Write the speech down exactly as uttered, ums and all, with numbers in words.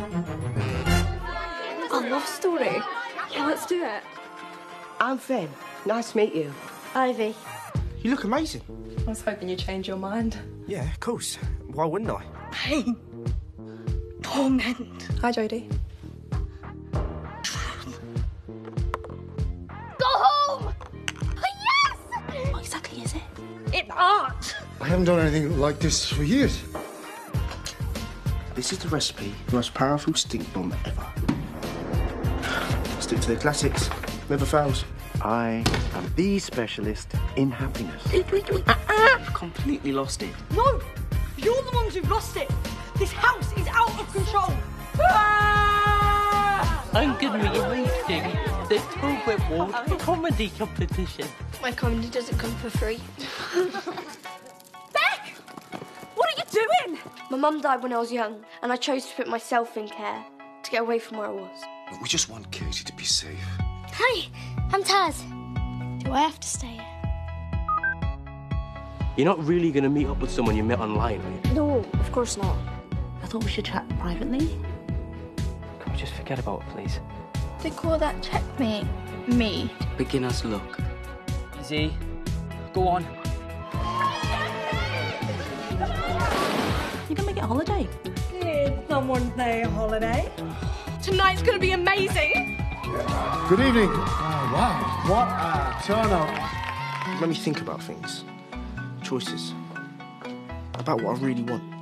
A love story? Yeah, let's do it. I'm Finn. Nice to meet you. Ivy. You look amazing. I was hoping you'd change your mind. Yeah, of course. Why wouldn't I? Pain. Torment. Hi, Jodie. Go home! Yes! What exactly is it? It's art. I haven't done anything like this for years. This is the recipe for the most powerful stink bomb ever. Stick to the classics. Never fails. I am the specialist in happiness. Completely lost it. No! You're the ones who've lost it. This house is out of control. I'm going to be hosting the Talbot World Comedy Competition. My comedy doesn't come for free. Beck! What are you doing? My mum died when I was young, and I chose to put myself in care to get away from where I was. We just want Katie to be safe. Hi, I'm Taz. Do I have to stay here? You're not really going to meet up with someone you met online, are you? No, of course not. I thought we should chat privately. Can we just forget about it, please? They call that checkmate. Me. Beginner's luck. Easy. Go on. You can make it a holiday. Did someone say holiday? Tonight's gonna be amazing. Good evening. Oh, wow, what a turnout. Let me think about things. Choices. About what I really want.